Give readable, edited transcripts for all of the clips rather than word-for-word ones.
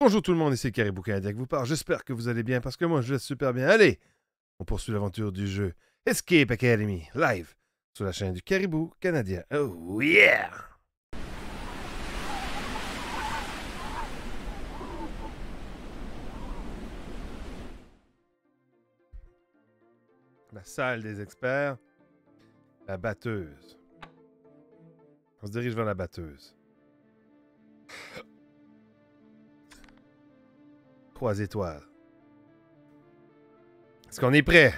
Bonjour tout le monde, ici Caribou Canadien qui vous parle. J'espère que vous allez bien parce que moi je vais super bien. Allez, on poursuit l'aventure du jeu Escape Academy live sur la chaîne du Caribou Canadien. Oh yeah! La salle des experts, la batteuse. On se dirige vers la batteuse. 3 étoiles. Est-ce qu'on est prêt?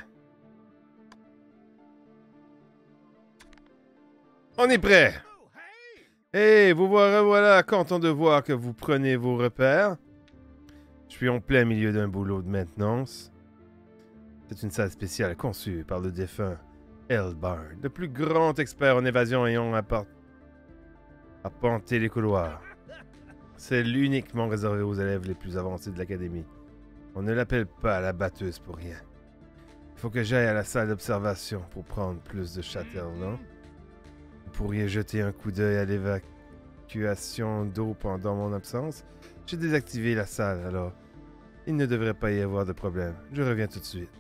On est prêt! Hey, vous revoilà, content de voir que vous prenez vos repères. Je suis en plein milieu d'un boulot de maintenance. C'est une salle spéciale conçue par le défunt Elbard, le plus grand expert en évasion ayant apporté les couloirs. C'est uniquement réservé aux élèves les plus avancés de l'académie. On ne l'appelle pas la batteuse pour rien. Il faut que j'aille à la salle d'observation pour prendre plus de Chatterland. Vous pourriez jeter un coup d'œil à l'évacuation d'eau pendant mon absence. J'ai désactivé la salle, alors il ne devrait pas y avoir de problème. Je reviens tout de suite.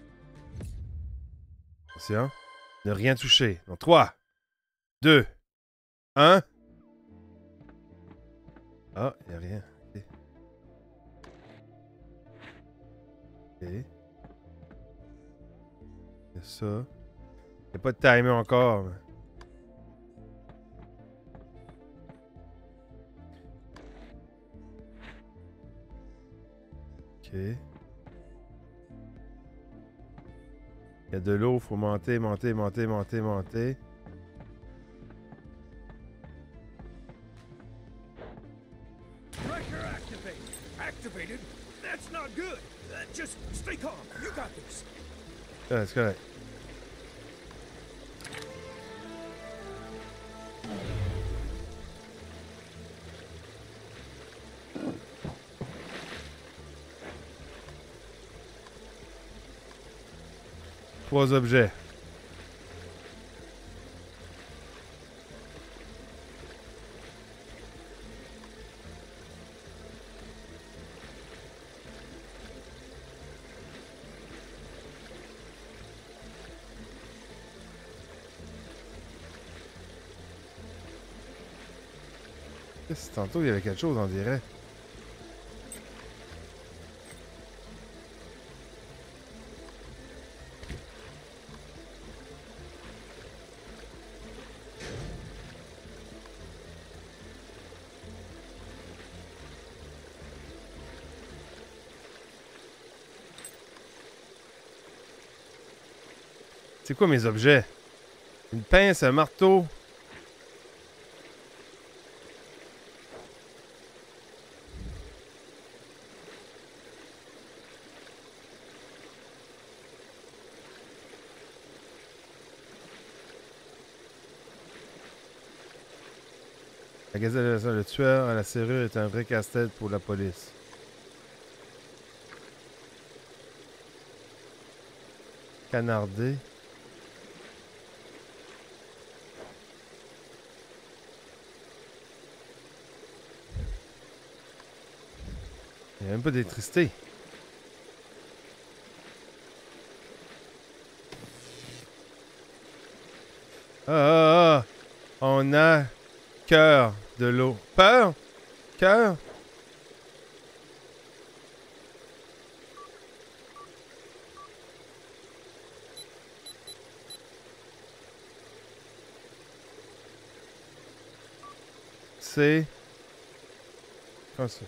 Attention. Ne rien toucher. Dans 3, 2, 1. Ah, il n'y a rien. Ok. Ok. Il y a ça. Il n'y a pas de timer encore. Mais... Ok. Il y a de l'eau, il faut monter. Activated? That's not good. Just stay calm. You got this. C'est correct. Trois objets. Tantôt, il y avait quelque chose, on dirait. C'est quoi mes objets? Une pince, un marteau. La gazelle, le tueur à la serrure est un vrai casse-tête pour la police. Canardé. Il n'y a même pas d'électricité. On a cœur de l'eau. Peur? Cœur? C'est... Comment ça?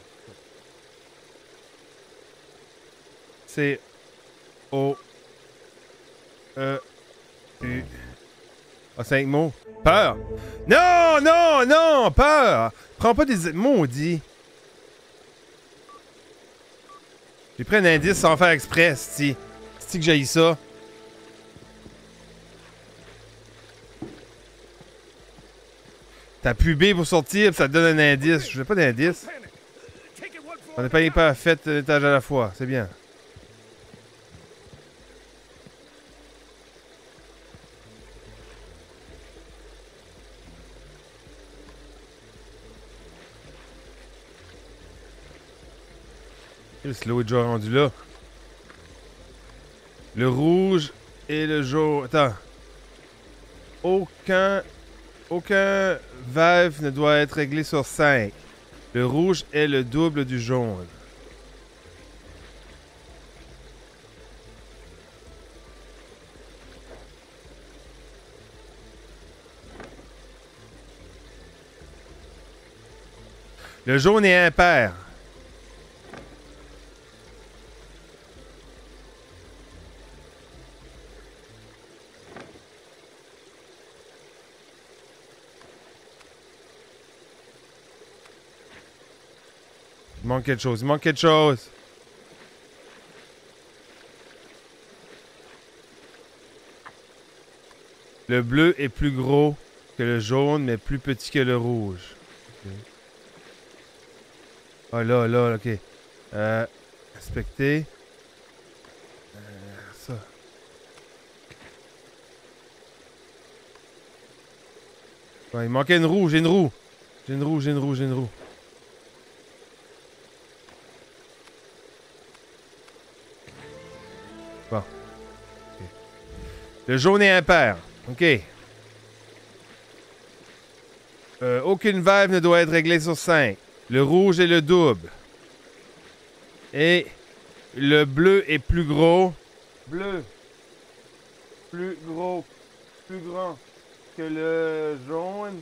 C'est... O... E... U... Ah, 5 mots. Peur! Non, non, non! Peur! Prends pas des maudits. J'ai pris un indice sans faire exprès, c'ti. C'est que j'haïs ça. T'as pu B pour sortir, pis ça te donne un indice. Je veux pas d'indice. On n'est pas hyper fait un étage à la fois, c'est bien. L'eau est déjà rendu là. Le rouge et le jaune. Attends. Aucun valve ne doit être réglé sur 5. Le rouge est le double du jaune. Le jaune est impair. Il manque quelque chose, il manque quelque chose. Le bleu est plus gros que le jaune, mais plus petit que le rouge. Okay. Ah là, ok. Inspecter. Ça. Ouais, il manquait une roue, j'ai une roue. J'ai une roue. Bon. Okay. Le jaune est impair. OK. Aucune valve ne doit être réglée sur 5. Le rouge est le double. Et le bleu est plus gros. Bleu. Plus gros. Plus grand que le jaune.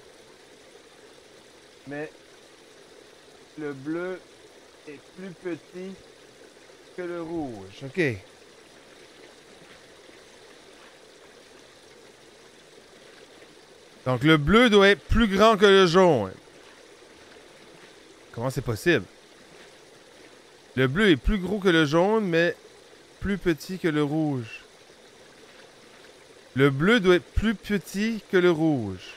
Mais le bleu est plus petit que le rouge. OK. Donc le bleu doit être plus grand que le jaune. Comment c'est possible? Le bleu est plus gros que le jaune, mais plus petit que le rouge. Le bleu doit être plus petit que le rouge.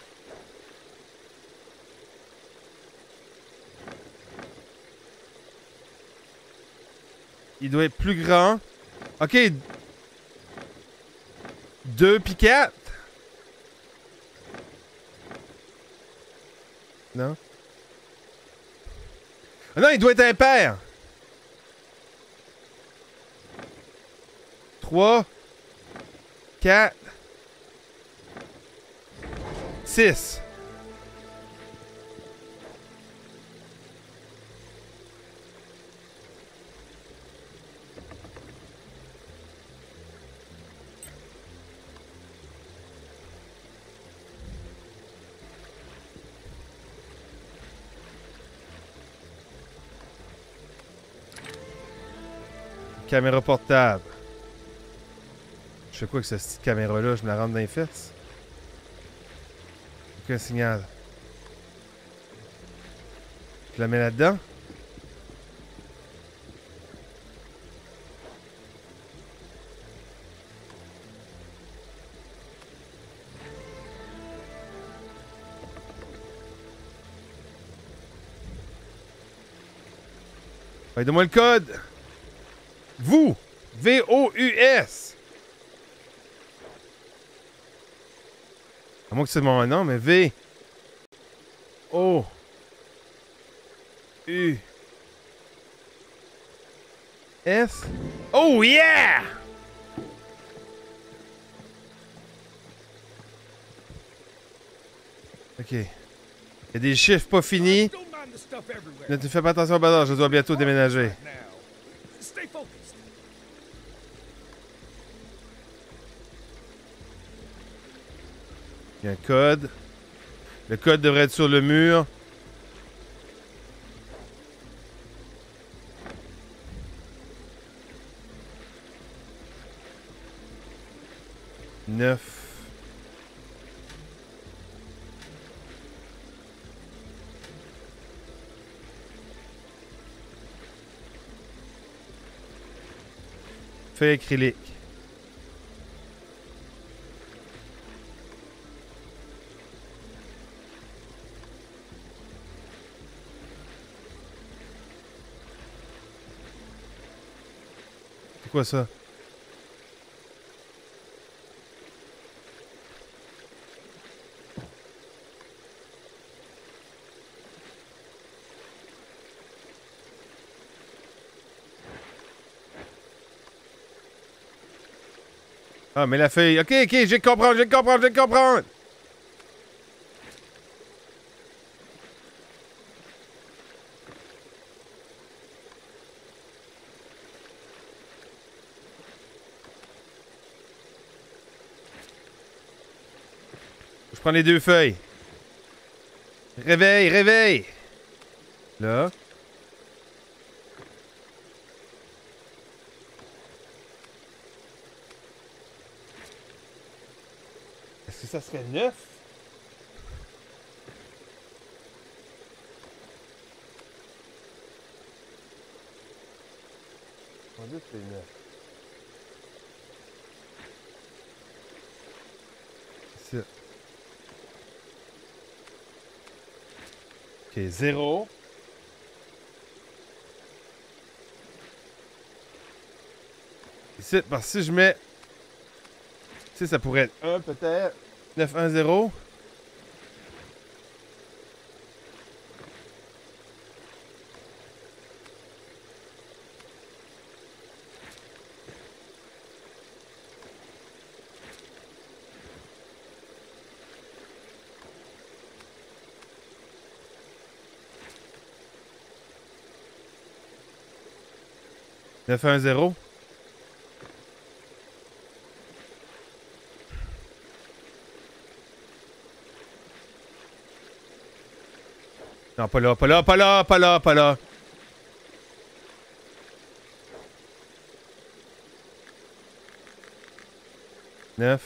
Il doit être plus grand. OK. 2 puis 4. Non? Ah non, il doit être impair. 3, 4, 6. Caméra portable. Je fais quoi avec cette petite caméra-là? Je me la rentre dans les fesses? Aucun signal. Je la mets là-dedans? Ouais, donne-moi le code! Vous! V-O-U-S! À moins que c'est mon nom, mais V. O. U. S. Oh yeah! Ok. Il y a des chiffres pas finis. Ne te fais pas attention au bazar, je dois bientôt déménager. Il y a un code. Le code devrait être sur le mur. Neuf. Feuille acrylique. C'est quoi ça? Ah, mais la feuille. Ok, ok, je vais comprendre, je vais comprendre, je vais comprendre. Je prends les deux feuilles. Réveille, réveille. Là. Est-ce que ça serait 9? On dit que c'est 9. C'est ça. Ok, 0. Ici, parce que si je mets... Tu sais, ça pourrait être 1 peut-être. 9, 1, 0. Neuf, un, 0. Non, pas là, pas là, pas là, pas là, pas là. Neuf.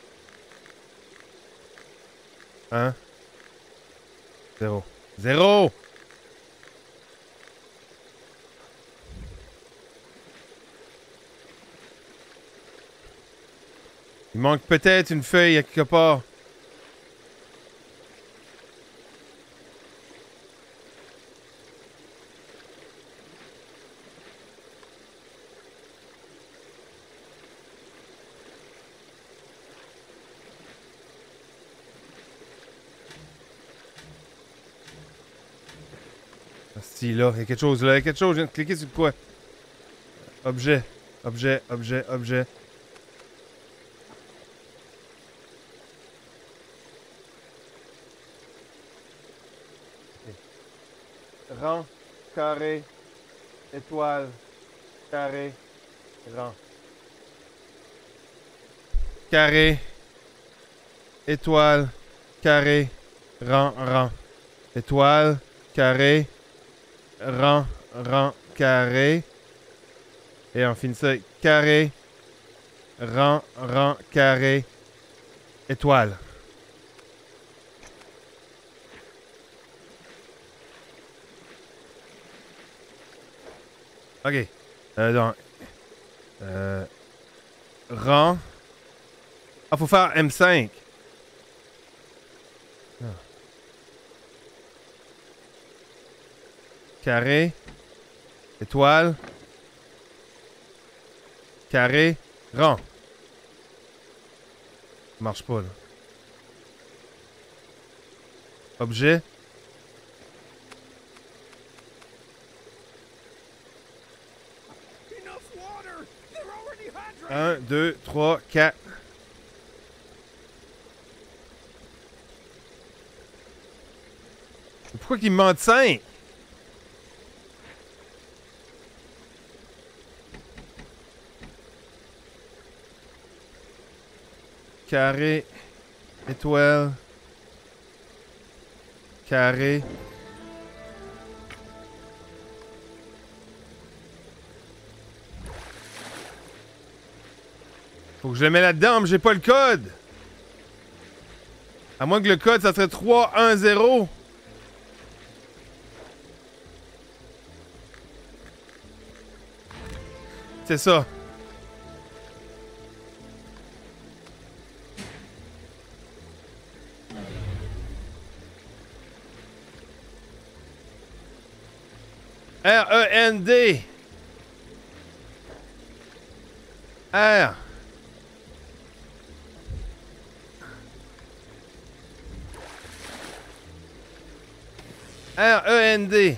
1. 0. 0! Il manque peut-être une feuille à quelque part. Si, là, il y a quelque chose là, il y a quelque chose. Je viens de cliquer sur quoi? Objet, objet, objet, objet. Rang, carré, étoile, carré, rang. Carré, étoile, carré, rang, rang. Étoile, carré, rang, rang, carré. Et on finit ça, carré, rang, rang, carré, étoile. Ok. Donc, rang. Ah, faut faire M5. Ah. Carré. Étoile. Carré. Rang. Ça marche pas, là. Objet. Enough water! They're already hydrated! 1, 2, 3, 4. Pourquoi qu'il me manque 5? Carré. Étoile. Carré. Faut que je le mette là-dedans, mais j'ai pas le code. À moins que le code, ça serait 3, 1, 0. C'est ça. R-E-N-D. R. R-E-N-D.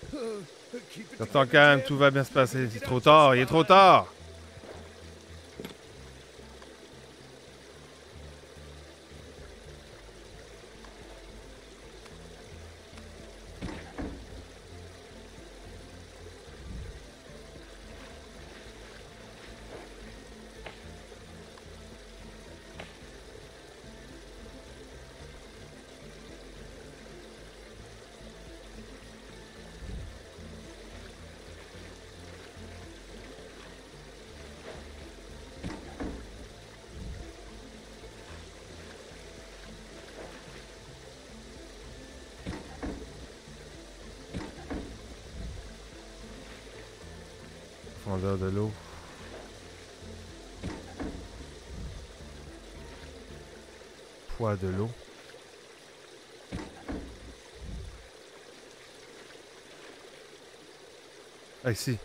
Keep it Quand ton together, calme, Jim. tout va bien se passer. C'est trop tard, il est trop tard! Profondeur de l'eau. Poids de l'eau. Ah, ici.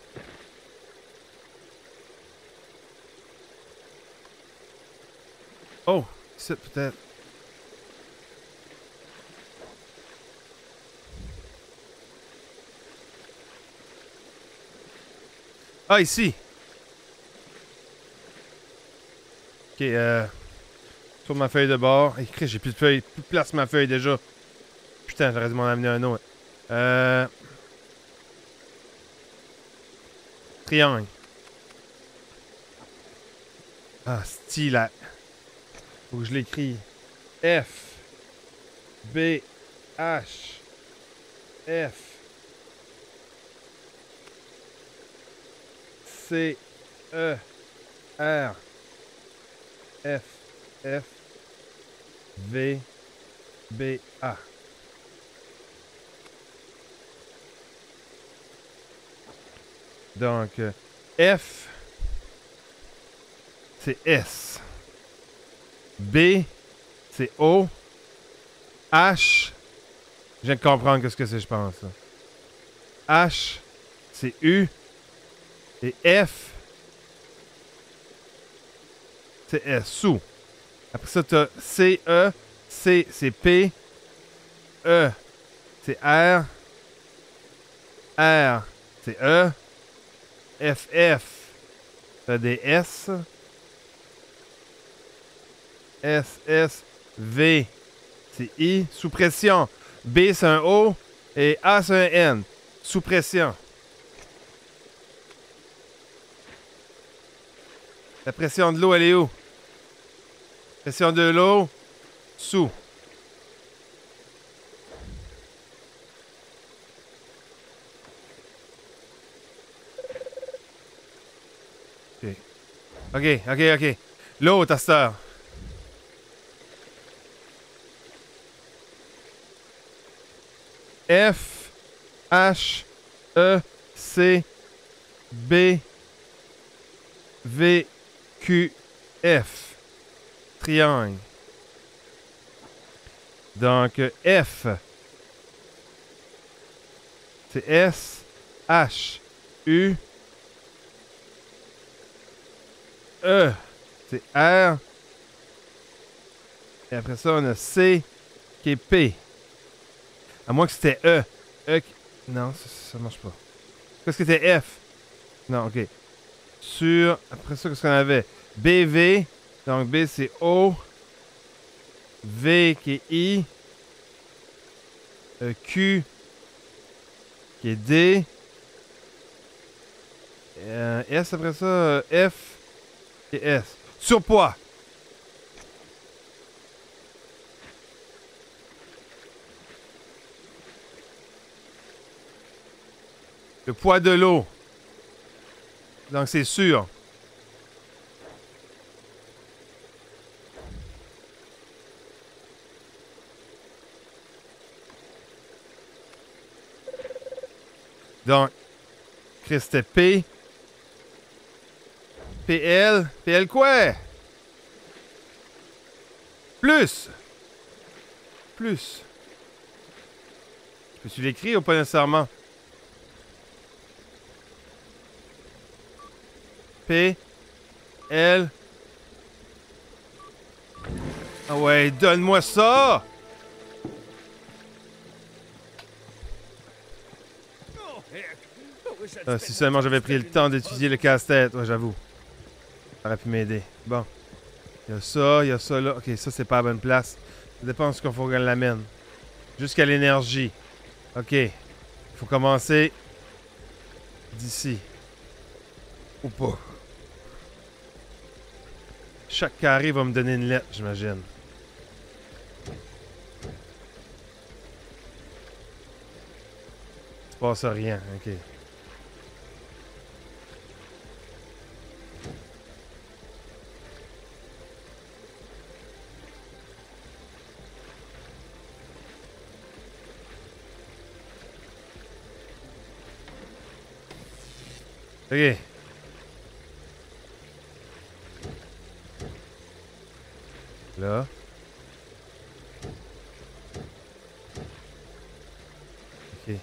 Oh! C'est peut-être. Ah, ici! Ok, sur ma feuille de bord. Écrit, j'ai plus de feuille. Plus de place sur ma feuille déjà. Putain, j'aurais dû m'en amener un autre. Triangle. Ah, style. Faut que je l'écris. F. B. H. F. C. E. R. F. F. V. B. A. Donc, F, c'est S. B, c'est O. H, je viens de comprendre ce que c'est, je pense. H, c'est U. Et F, c'est S, sous. Après ça, tu as C, E. C, c'est P. E, c'est R. R, c'est E. FF, t'as des S. SS, V, c'est I. Sous pression. B, c'est un O. Et A, c'est un N. Sous pression. La pression de l'eau, elle est où? Pression de l'eau, sous. Ok. L'eau, ta sœur. F, H, E, C, B, V, Q, F. Triangle. Donc, F, c'est S, H, U, E, c'est R. Et après ça, on a C qui est P. À moins que c'était E. E qui... Non, ça marche pas. Qu'est-ce que c'était F? Non, ok. Sur... Après ça, qu'est-ce qu'on avait? BV. Donc B, c'est O. V qui est I. Q qui est D. S après ça, F et S. Surpoids. Le poids de l'eau. Donc c'est sûr. Donc, Chris, c'était P. PL. PL quoi? Plus. Plus. Peux-tu l'écrire ou pas nécessairement? P. L. Ah ouais, donne-moi ça! Oh, heck. I wish I'd Ah, spent si more seulement time j'avais pris le studying temps those d'étudier le puzzles. casse-tête, ouais, j'avoue. Ça aurait pu m'aider. Bon. Il y a ça là. Ok, ça c'est pas la bonne place. Ça dépend de ce qu'il faut qu'elle l'amène. Jusqu'à l'énergie. Ok. Il faut commencer d'ici. Ou pas. Chaque carré va me donner une lettre, j'imagine. Il se passe rien, ok. Ok. Là. Ok.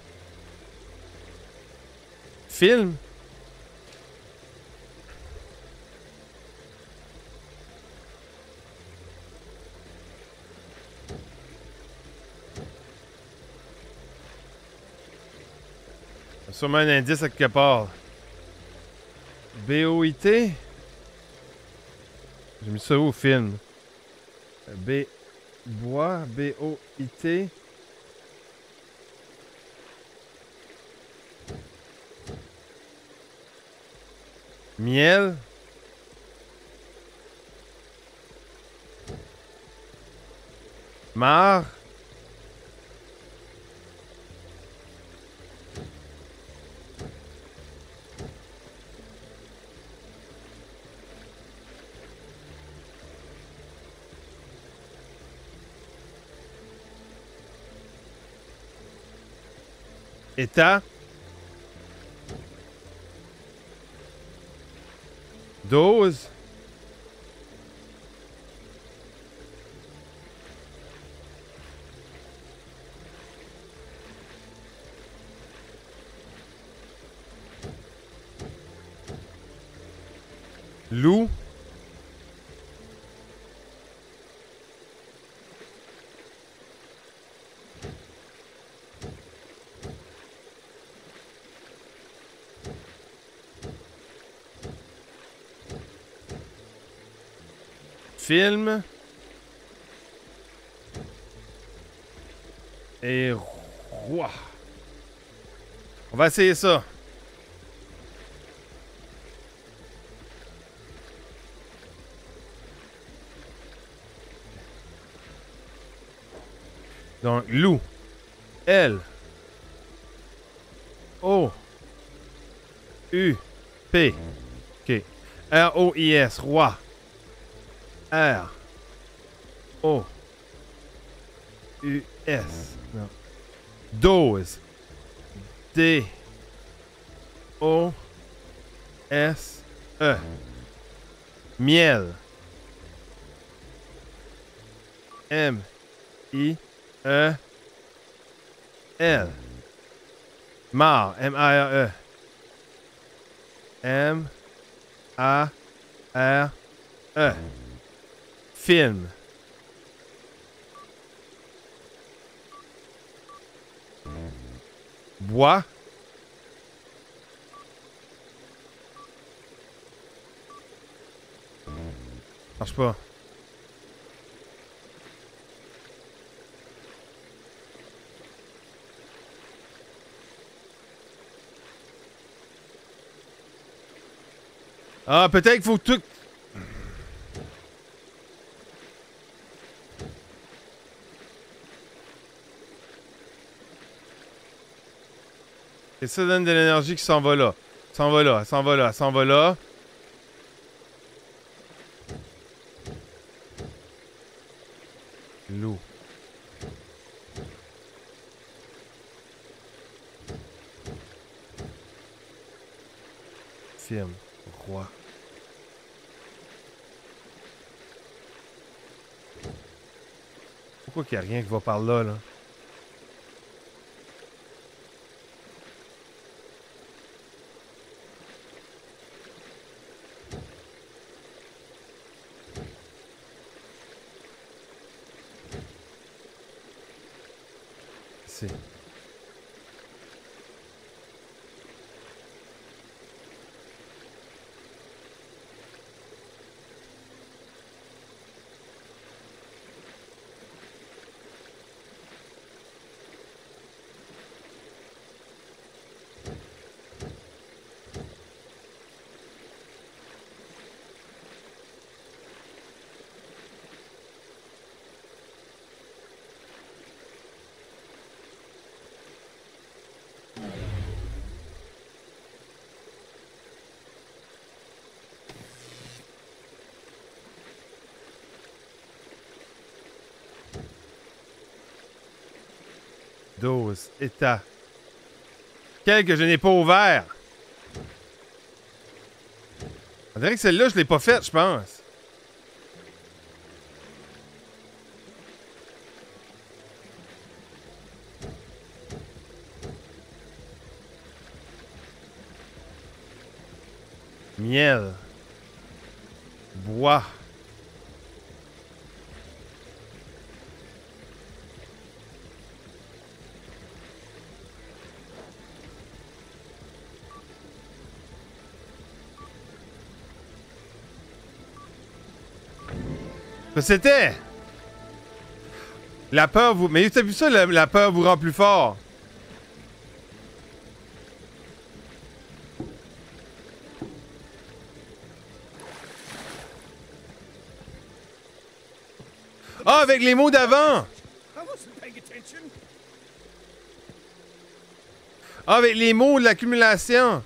Film? Il y a sûrement un indice à quelque part. BOIT? J'ai mis ça où, film? B... Bois, B-O-I-T. Miel. Mar. État. Dose. Loup. Film. Et roi. On va essayer ça. Donc, loup. L. O. U. P. OK. R-O-I-S. Roi. R. O. U. S. Non. Dose. D. O. S. E. Miel. M. I. E. L. Mar. M-A-R-E. M-A-R-E. Film. Bois. Marche pas. Ah, peut-être qu'il faut tout... Et ça donne de l'énergie qui s'en va là. S'en va là, s'en va là, s'en va là. Loup. Film. Roi. Pourquoi qu'il n'y a rien qui va par là, là? Ici. Dose. État. Quel que je n'ai pas ouvert. On dirait que celle-là, je l'ai pas faite, je pense. Miel. Bois. C'était la peur vous... Mais t'as vu ça, la peur vous rend plus fort. Ah, avec les mots d'avant. Ah, avec les mots de l'accumulation.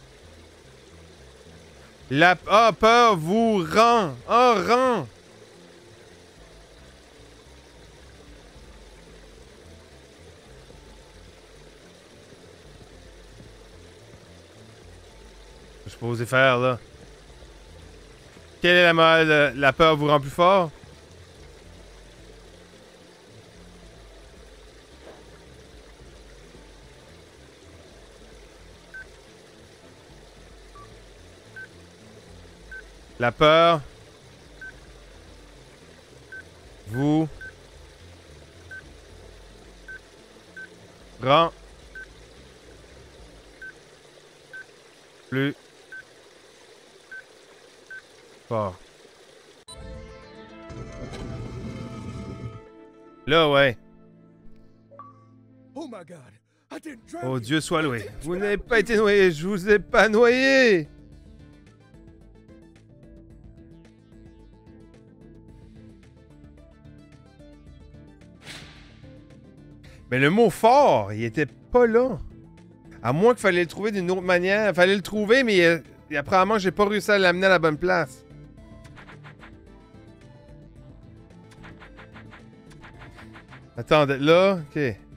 La peur vous rend. Ah, rend. Je peux oser faire, là. Quelle est la morale? La peur vous rend plus fort? La peur vous rend plus fort. Là, ouais. Oh Dieu soit loué. Vous n'avez pas été noyé. Je vous ai pas noyé. Mais le mot fort, il était pas là. À moins qu'il fallait le trouver d'une autre manière. Il fallait le trouver, mais apparemment, j'ai pas réussi à l'amener à la bonne place. Attendez, là, ok.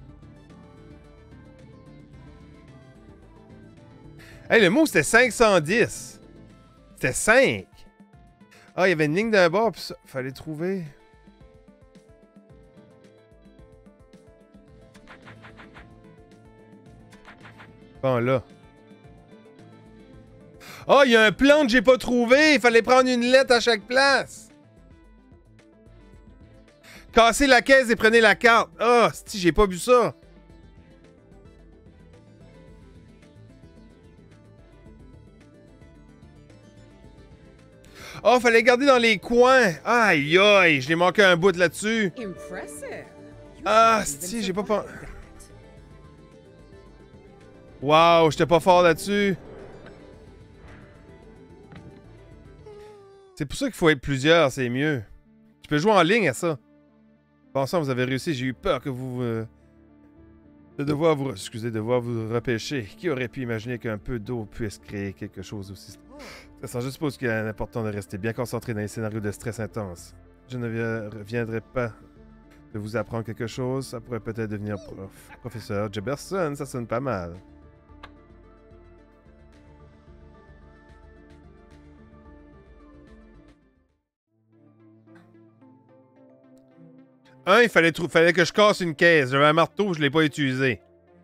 Hey, le mot, c'était 510. C'était 5. Ah, il y avait une ligne d'un bord, puis ça, fallait trouver... Bon, là. Oh, il y a un plan que j'ai pas trouvé. Il fallait prendre une lettre à chaque place. Cassez la caisse et prenez la carte. Ah, oh, si, j'ai pas vu ça. Oh, fallait garder dans les coins. Aïe, aïe, je l'ai manqué un bout là-dessus. Ah, si, j'ai pas pensé. Wow, j'étais pas fort là-dessus. C'est pour ça qu'il faut être plusieurs, c'est mieux. Tu peux jouer en ligne à ça. Pensant que vous avez réussi, j'ai eu peur que vous... de devoir vous repêcher. Qui aurait pu imaginer qu'un peu d'eau puisse créer quelque chose aussi... Je suppose qu'il est important de rester bien concentré dans les scénarios de stress intense. Je ne reviendrai pas de vous apprendre quelque chose. Ça pourrait peut-être devenir professeur Jefferson, ça sonne pas mal. Il fallait que je casse une caisse. J'avais un marteau, je l'ai pas utilisé.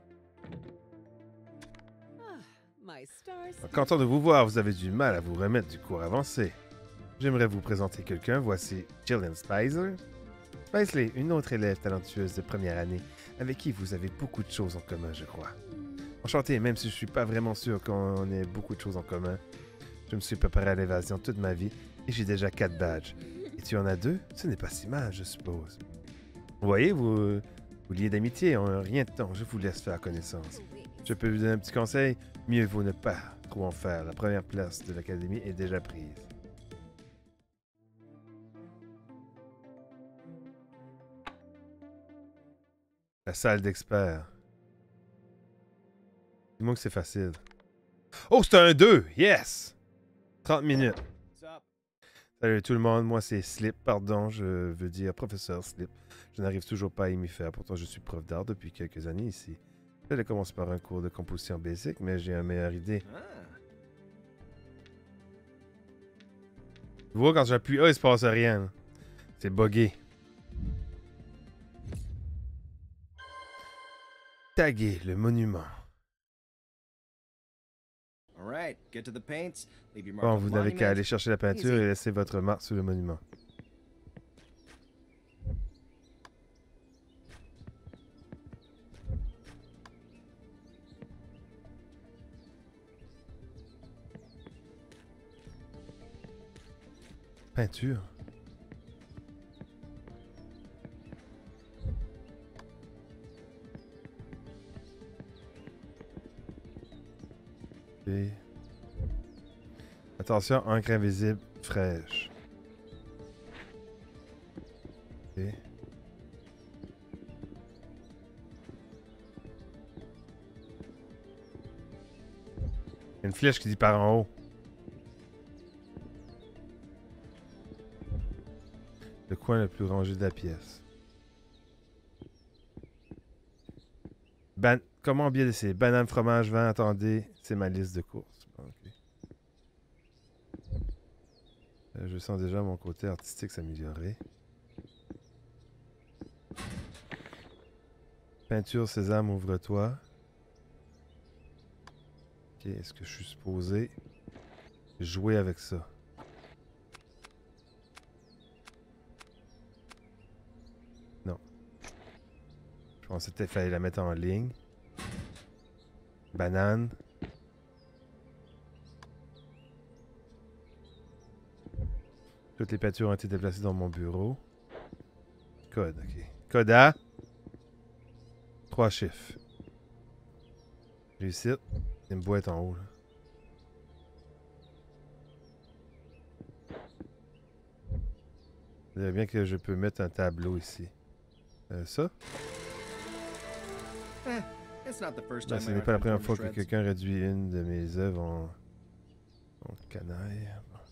Content de vous voir, vous avez du mal à vous remettre du cours avancé. J'aimerais vous présenter quelqu'un. Voici Jillian Spicer. Spicely, une autre élève talentueuse de première année, avec qui vous avez beaucoup de choses en commun, je crois. Enchanté, même si je suis pas vraiment sûr qu'on ait beaucoup de choses en commun. Je me suis préparé à l'évasion toute ma vie et j'ai déjà 4 badges. Et tu en as 2? Ce n'est pas si mal, je suppose. Vous voyez, vous liez d'amitié, en rien de temps, je vous laisse faire connaissance. Je peux vous donner un petit conseil, mieux vaut ne pas trop en faire. La première place de l'académie est déjà prise. La salle d'experts. Dis-moi que c'est facile. Oh, c'est un 2! Yes! 30 minutes. Salut tout le monde, moi c'est Slip, pardon, je veux dire professeur Slip. Je n'arrive toujours pas à m'y faire, pourtant je suis prof d'art depuis quelques années ici. J'allais commencer par un cours de composition basique, mais j'ai une meilleure idée. Ah. Tu vois, quand j'appuie A, il se passe rien. C'est buggé. Taguer le monument. All right, get to the paints. Leave your mark Bon, on the vous n'avez qu'à monument. aller chercher la peinture Easy. et laisser votre marque sur le monument. Peinture. Ok. Attention, encre invisible fraîche. Ok. Une flèche qui dit par en haut. Le coin le plus rangé de la pièce. Comment bien laisser? Banane, fromage, vin, attendez. C'est ma liste de courses. Bon, ok. Je sens déjà mon côté artistique s'améliorer. Peinture, sésame, ouvre-toi. Ok, est-ce que je suis supposé jouer avec ça? Non. Je pensais peut-être qu'il fallait la mettre en ligne. Banane. Toutes les peintures ont été déplacées dans mon bureau. Code, ok. Code A. 3 chiffres. Réussite. Il y a une boîte en haut, là. Je dirais bien que je peux mettre un tableau ici. Ça? Eh, it's not the first Ben, time ce my n'est art pas la been première torn to fois que shreds. quelqu'un réduit une de mes œuvres en canaille.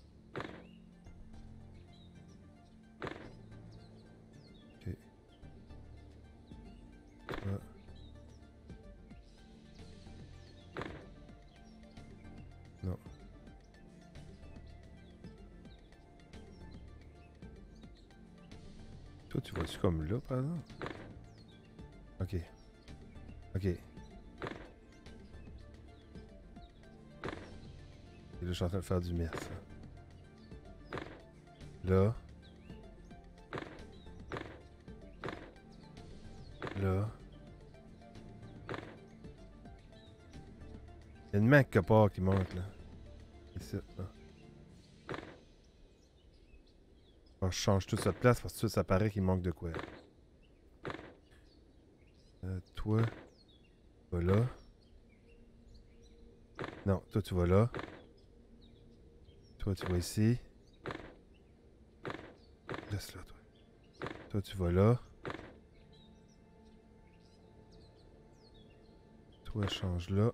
Ok. Ça. Non. Toi, tu vois-tu comme là, par exemple? Ok. Ok. Et là, je suis en train de faire du mess. Là. Là. Il y a une main quelque part qui manque, là. Ici, là. Alors, je change toute cette place parce que ça paraît qu'il manque de quoi. Toi, tu vas là. Non, toi, tu vas là. Toi, tu vas ici. Reste là, toi. Toi, tu vas là. Toi, change là.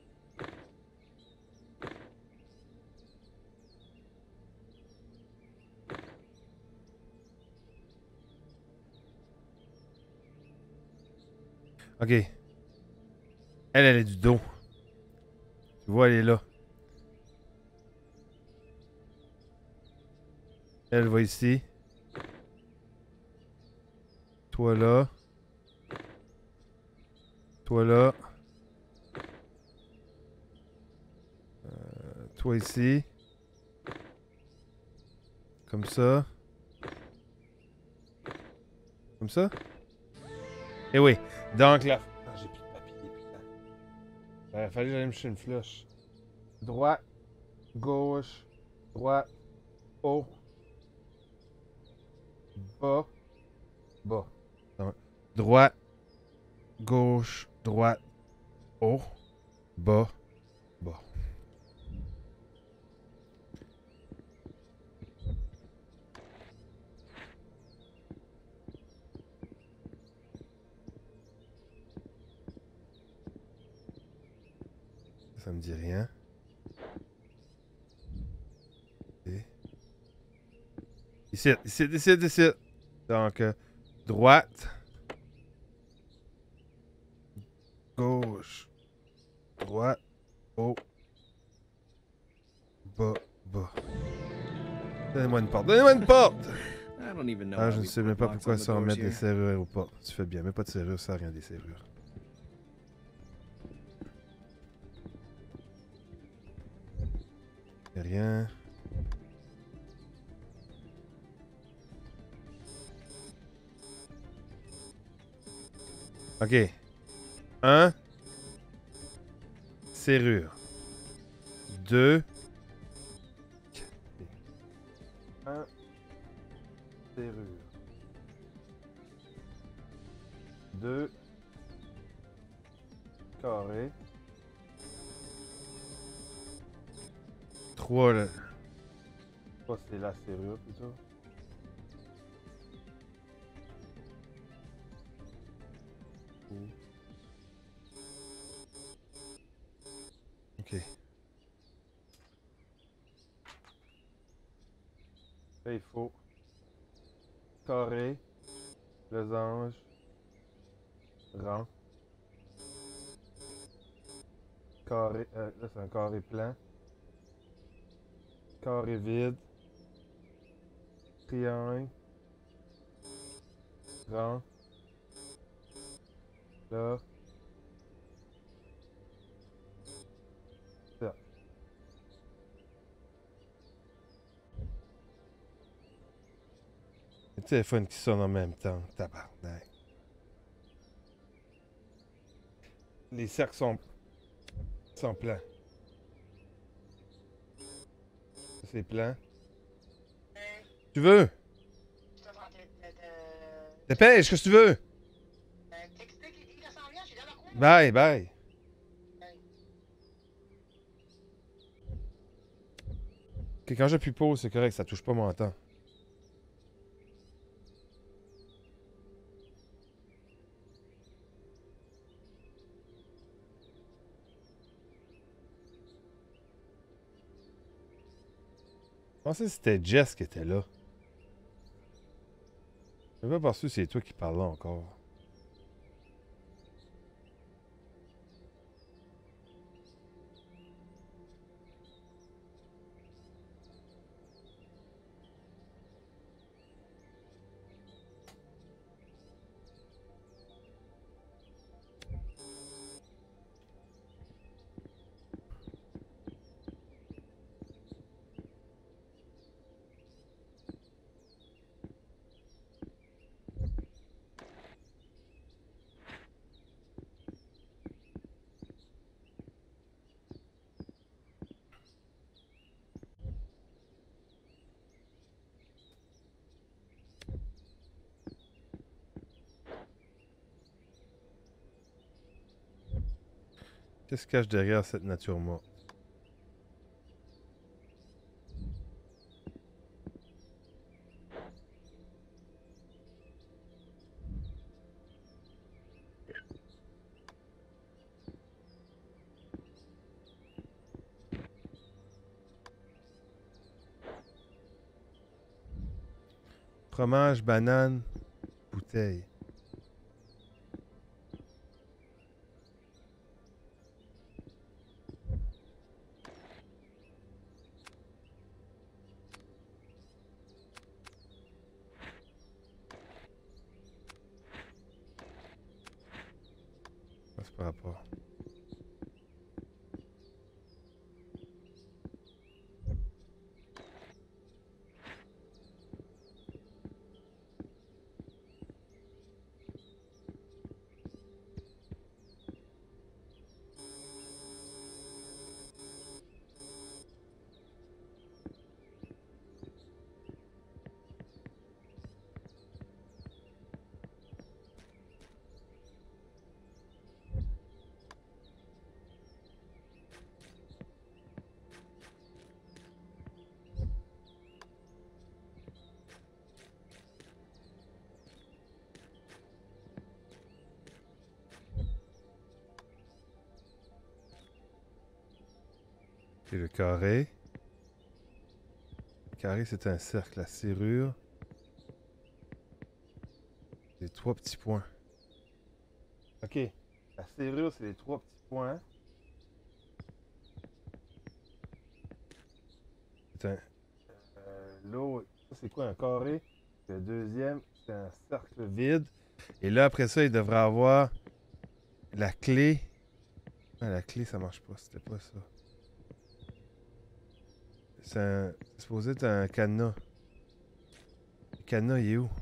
Ok. Elle est du dos. Tu vois, elle est là. Elle va ici. Toi là. Toi là. Toi ici. Comme ça. Comme ça. Et oui. Donc là. Ah, j'ai plus de papier, putain. Fallait que j'aille me chercher une flèche. Droite. Gauche. Droite. Haut. Bas. Bas. Donc, droite. Gauche. Droite. Haut. Bas. Bas. Ça me dit rien. Ok. Ici, ici, ici, ici. Donc, droite. Gauche. Droite. Haut. Bas. Bas. Donnez-moi une porte. Donnez-moi une porte! I don't even know Ah, how je ne we sais put même pas locks pourquoi on the ça en doors mettre des here. serrures ou pas. Tu fais bien, mais pas de serrure, ça sert à rien des serrures. Y'a rien. Ok. 1. Serrure. 2. 1. Serrure. 2. Carré. 3. Là. Ça, c'est la serrure plutôt. Ok. Là, il faut carré, losange, rang. Carré, là, c'est un carré plein. Carré vide. Triangle. Rang. Là. Ça. Le téléphone qui sonne en même temps. Tabarnak. Les cercles sont pleins. Ça, c'est plein. Tu veux? Dépêche, qu'est-ce que tu veux? Bye, bye. Ok, quand j'appuie pause, c'est correct, ça touche pas mon temps. Je pensais que c'était Jess qui était là. Je sais pas parce que c'est toi qui parles là encore. Qu'est-ce qui se cache derrière cette nature morte? Fromage, banane, bouteille. Ça, c'est par rapport. Et le carré. Le carré, c'est un cercle à serrure. 3 petits points. Ok. La serrure, c'est les 3 petits points. Putain. L'autre, ça c'est quoi un carré? Le deuxième, c'est un cercle vide. Et là, après ça, il devrait avoir la clé. Ah, la clé, ça marche pas. C'était pas ça. C'est supposé être un cadenas. Le cadenas, il est où?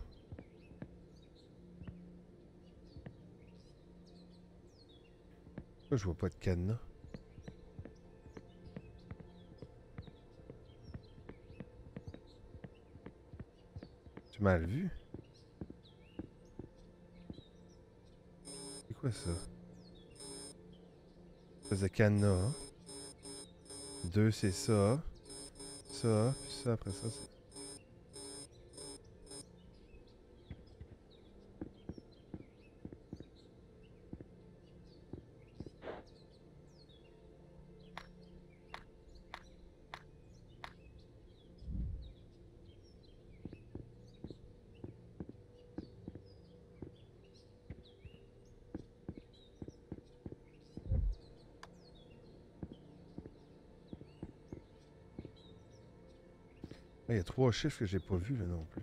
Pourquoi je vois pas de cadenas? J'ai mal vu. C'est quoi ça? Ça faisait cadenas. Hein? 2, c'est ça. Ça, puis ça, après ça, c'est... Ah, il y a 3 chiffres que j'ai pas vus là non plus.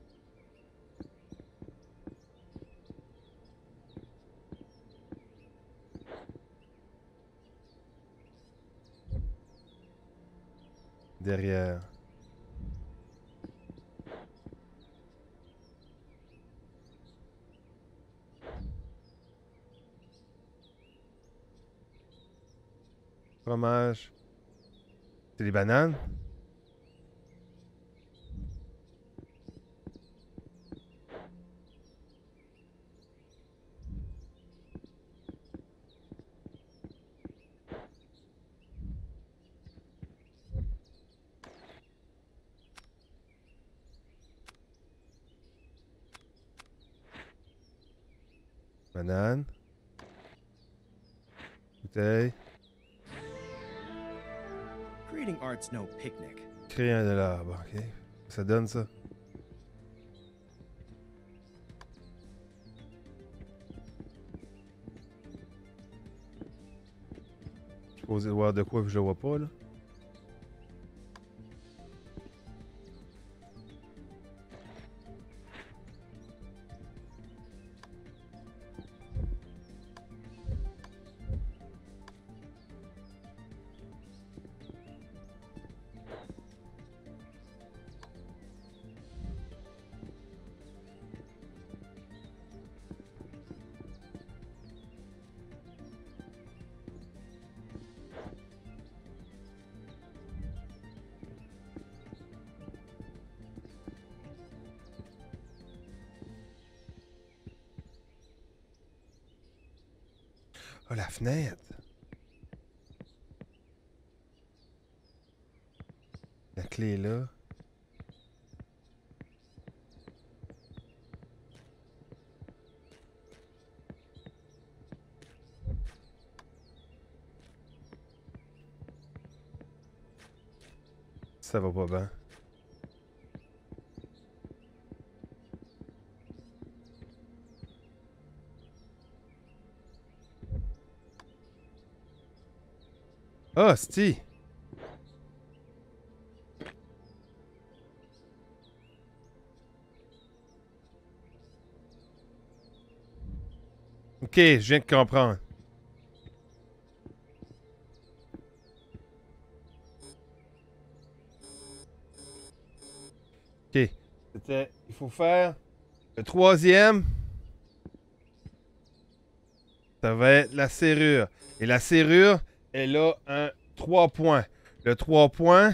Derrière. Fromage. C'est les bananes? Banane. Bouteille. Creating art's no picnic. Créer un de l'arbre, ok. Ça donne ça. Je suis posé de voir de quoi que je le vois pas là. Oh, la fenêtre! La clé est là. Ça va pas bien. Ah, Sti! Ok, je viens de comprendre. Ok. C'était... Il faut faire... Le troisième... Ça va être la serrure. Et la serrure, elle a un 3 points. Le 3 points...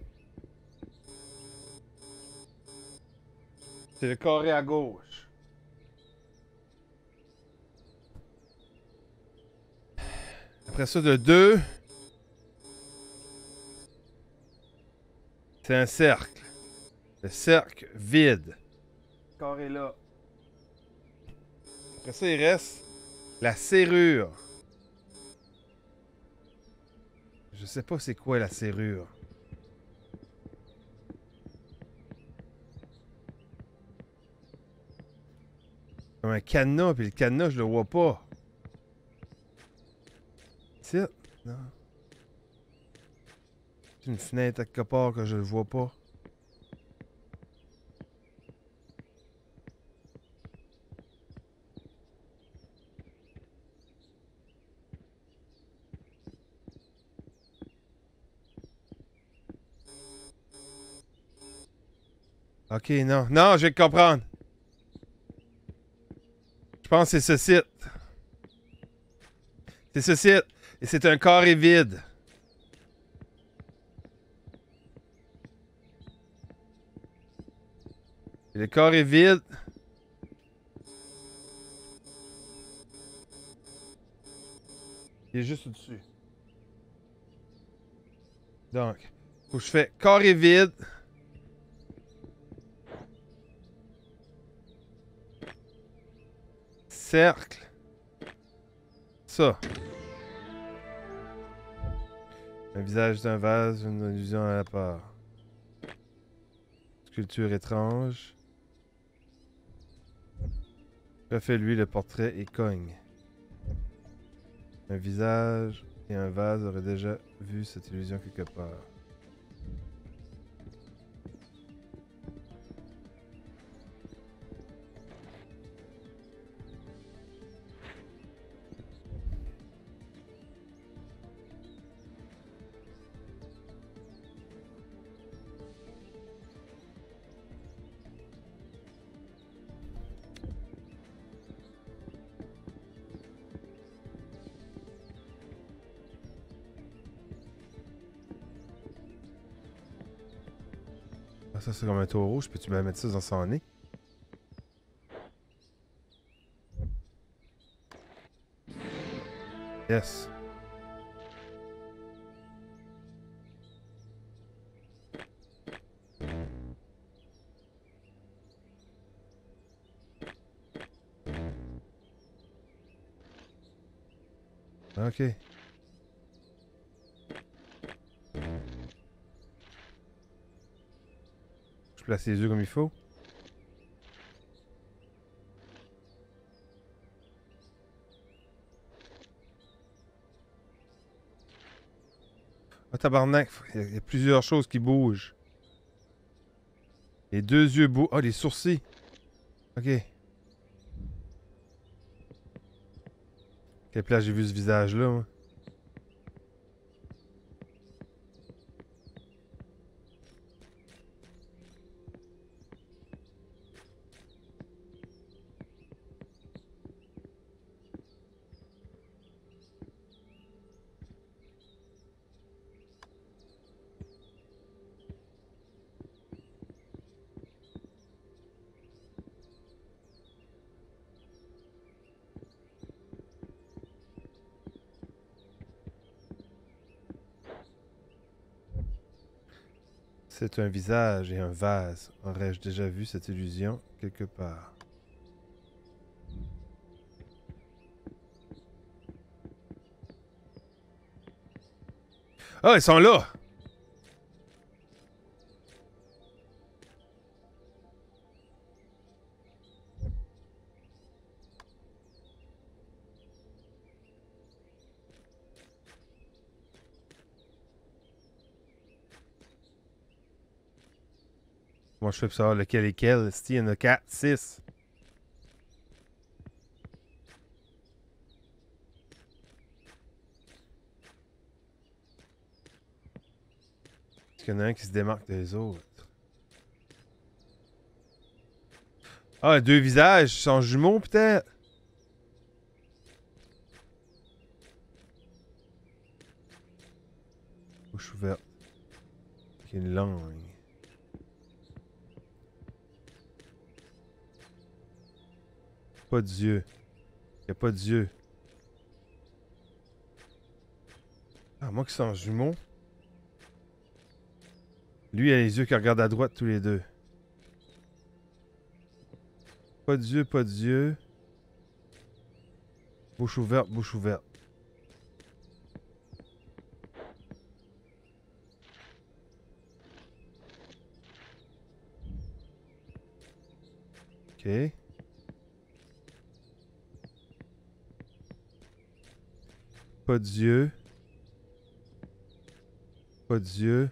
C'est le carré à gauche. Après ça, le 2... C'est un cercle. Le cercle vide. Carré là. Après ça, il reste la serrure. Je sais pas c'est quoi la serrure. comme un cadenas, puis le cadenas, je le vois pas. C'est... Non. C'est une fenêtre à quelque part que je le vois pas. Ok, non. Non, je vais comprendre. Je pense que c'est ce site. C'est ce site. Et c'est un carré vide. Et le carré vide. Il est juste au-dessus. Donc, faut que je fais carré vide. Cercle. Ça. Un visage d'un vase, une allusion à la part. Sculpture étrange. Refais-lui le portrait et cogne. Un visage et un vase auraient déjà vu cette illusion quelque part. Ah, ça, c'est comme un taureau. Je peux-tu bien mettre ça dans son nez? Yes. Ok. Je place les yeux comme il faut. Ah, tabarnak. Il y a plusieurs choses qui bougent. Les deux yeux bougent. Ah, les sourcils. Ok. Quelle place j'ai vu ce visage-là, moi? C'est un visage et un vase. Aurais-je déjà vu cette illusion quelque part? Ah, ils sont là! Moi, je fais pour savoir lequel est quel. Il y en a 4, 6. Est-ce qu'il y en a un qui se démarque des autres? Ah, deux visages. Ils sont jumeaux, peut-être? Bouche ouverte. Avec une langue. Pas d'yeux. Il n'y a pas d'yeux. Ah, moi qui sont jumeaux. Lui, il a les yeux qui regardent à droite tous les deux. Pas d'yeux, pas d'yeux. Bouche ouverte, bouche ouverte. Ok. Pas d'yeux. Pas d'yeux.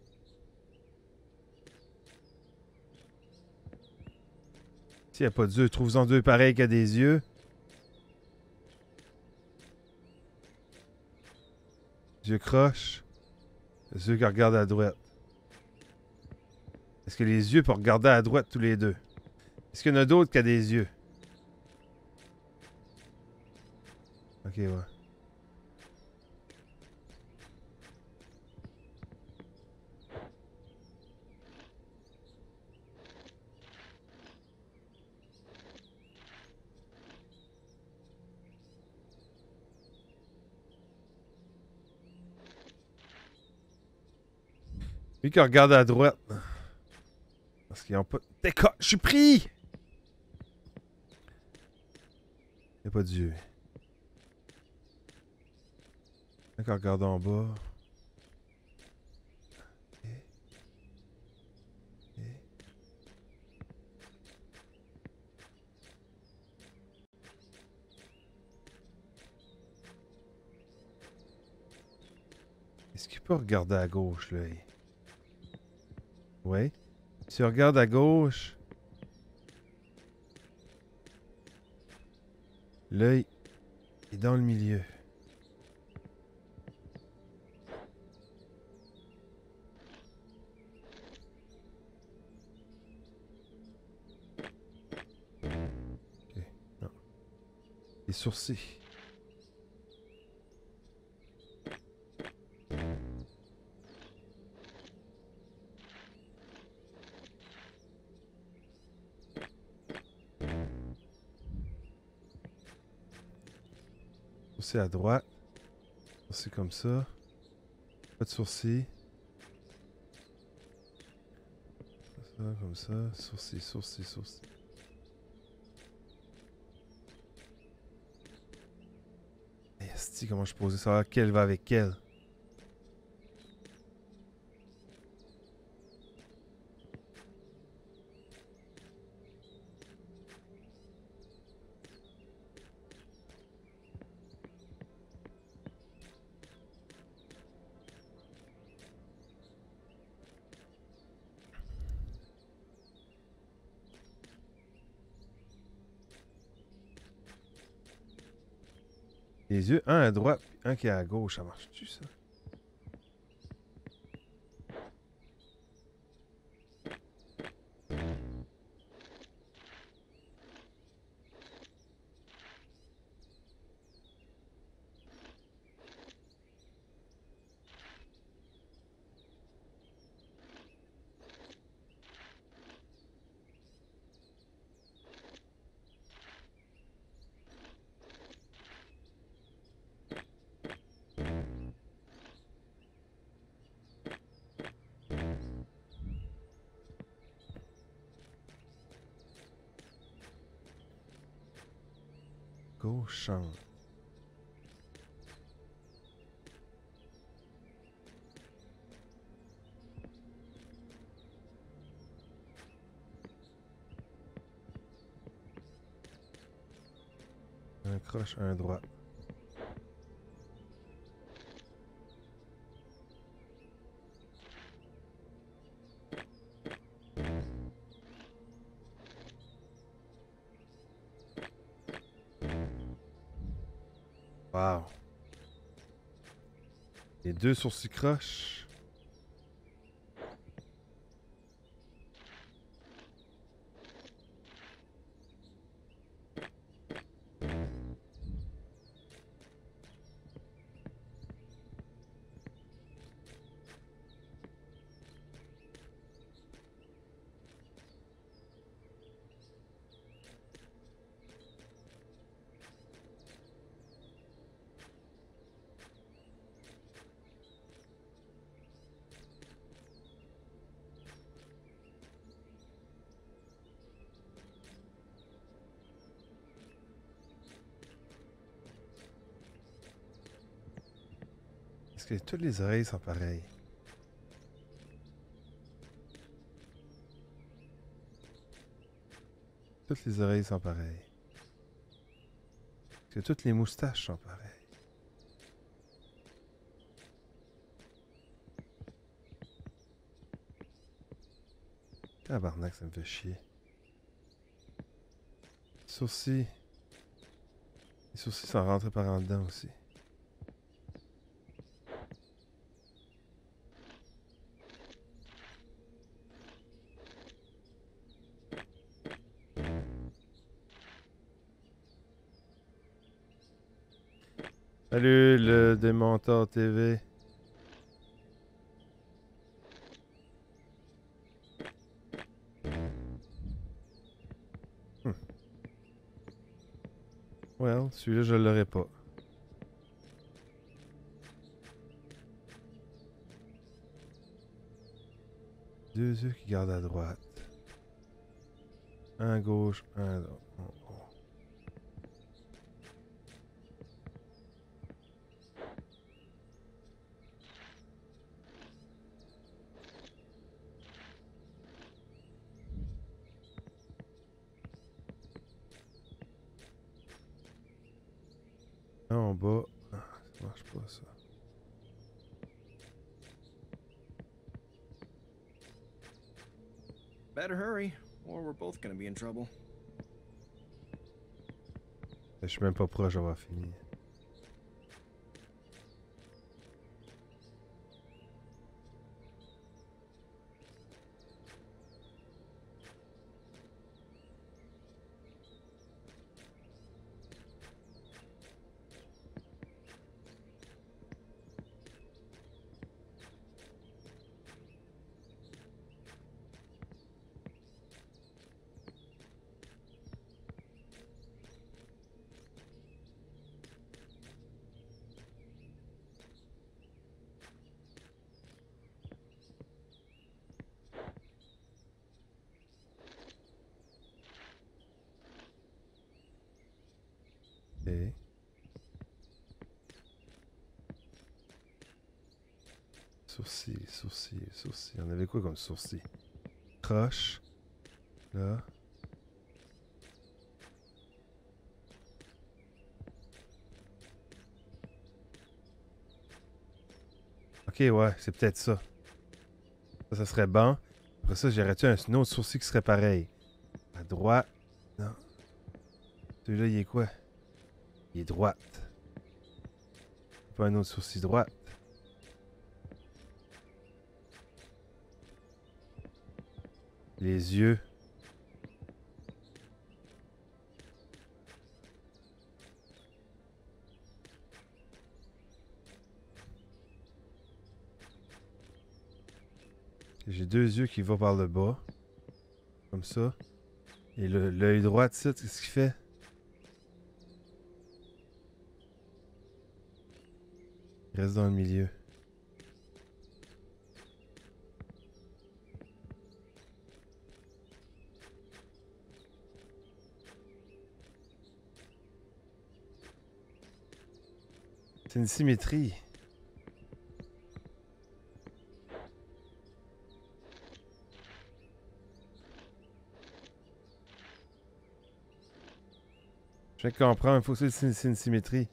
S'il n'y a pas d'yeux, trouve-en deux pareils qui a des yeux. Yeux croches. Les yeux qui regardent à droite. Est-ce que les yeux peuvent regarder à droite tous les deux? Est-ce qu'il y en a d'autres qui a des yeux? Ok, ouais. Lui qui regarde à droite. Parce qu'ils ont pas... Décolle! Je suis pris! Il n'y a pas d'yeux. Lui qui regarde en bas. Est-ce qu'il peut regarder à gauche, l'œil? Oui. Si on regarde à gauche, l'œil est dans le milieu. Ok, non. Les sourcils. Sourcils à droite. Sourcils comme ça. Pas de sourcils. Ça, comme ça. Sourcils, sourcils, sourcils. Esti, comment je posais ça? Quelle va avec quelle? Les yeux, un à droite, un qui est à gauche. Ça marche-tu, ça? Gauche change. Un croche, un droit. Wow. Les deux sourcils croches. Est-ce que toutes les oreilles sont pareilles? Toutes les oreilles sont pareilles. Est-ce que toutes les moustaches sont pareilles? Tabarnak, ça me fait chier. Sourcils. Les sourcils sont rentrés par en dedans aussi. Salut le démentor TV. Well, celui-là je l'aurai pas. Deux yeux qui gardent à droite. Un à gauche, un à droite. Oh, oh. Là, en bas. Ah, ça marche pas ça. Better hurry, or we're both gonna be in trouble. Je suis même pas proche d'avoir fini. Ok. Sourcils, sourcils, sourcils. On avait quoi comme sourcils? Croche. Là. Ok, ouais, c'est peut-être ça. Ça serait bon. Après ça, j'aurais-tu un autre sourcil qui serait pareil? À droite. Non. Celui-là, il est quoi? Il est droite. Pas un autre sourcil droite. Les yeux. J'ai deux yeux qui vont par le bas. Comme ça. Et l'œil droit, ça, qu'est-ce qu'il fait? Il reste dans le milieu. C'est une symétrie. Je viens de comprendre, il faut que c'est une symétrie.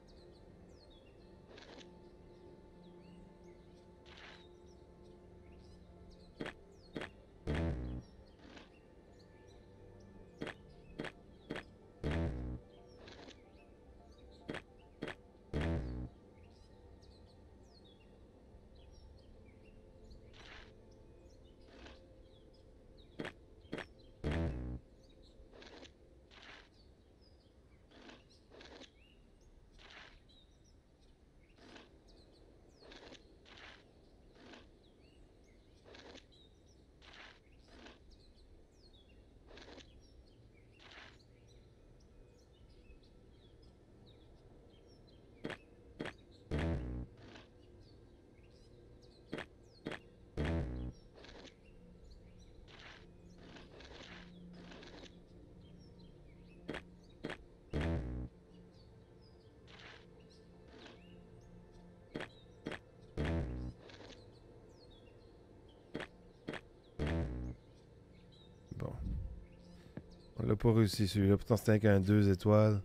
Bon. On l'a pas réussi celui-là. Pourtant, c'était avec un 2 étoiles.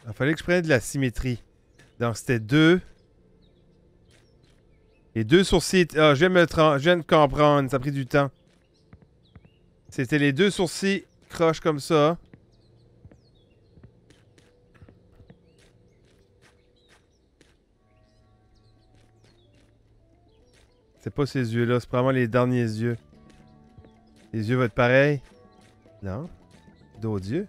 Il fallait que je prenne de la symétrie. Donc, c'était 2. Les 2 sourcils... Ah, je viens de comprendre. Ça a pris du temps. C'était les 2 sourcils croches comme ça. C'est pas ces yeux-là. C'est probablement les derniers yeux. Les yeux vont être pareils. Non. D'autres yeux.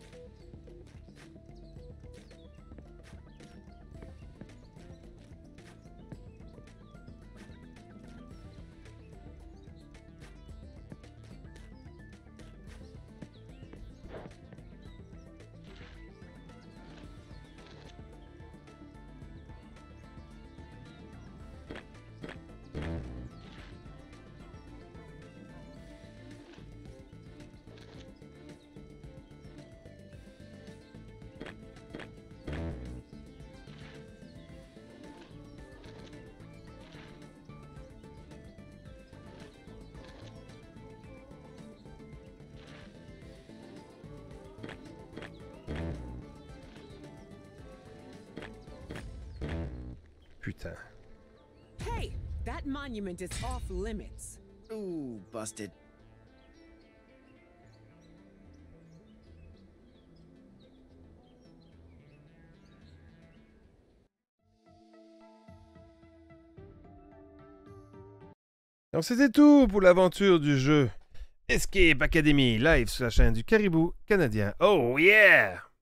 Putain. Hey, that monument is off limits. Ooh, busted. Donc c'était tout pour l'aventure du jeu Escape Academy live sur la chaîne du Caribou canadien. Oh yeah!